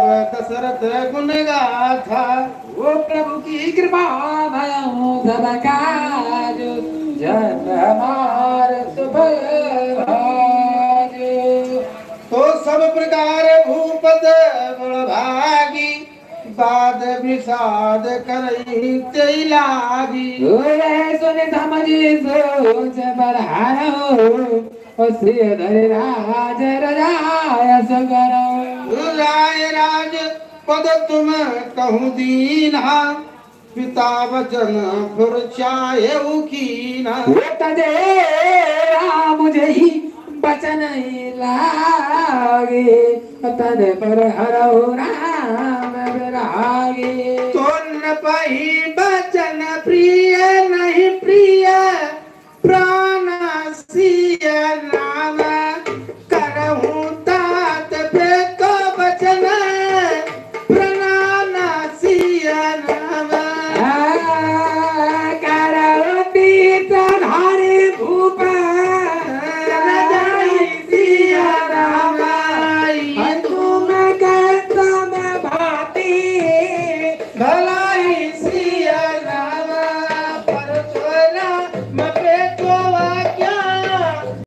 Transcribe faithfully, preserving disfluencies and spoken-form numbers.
दशरथ गुण गाथा। वो प्रभु की कृपा भयऊ सब काज जन हमार सुभय भाज। तो सब प्रकार भूपत बड़भागी बाद विषाद करई ते लागी। सुन समझी सोच बढ़ायो श्रीधर राज रजाय सगरो। राय राज पद तुम कहूँ दीना पिता वचन फिर चाहे कीना। तजे मुझे ही बचन लागे तन पर हरो राम विरागे। तो न पही बचन प्रिय नहीं प्रिय प्राण सिय नाम करहूँ तात पे तो बचन प्राण सिय नाम। करो तीर्थ धारे भूप जाई सिय राम। तुम कहता मैं भाती भलाई सिय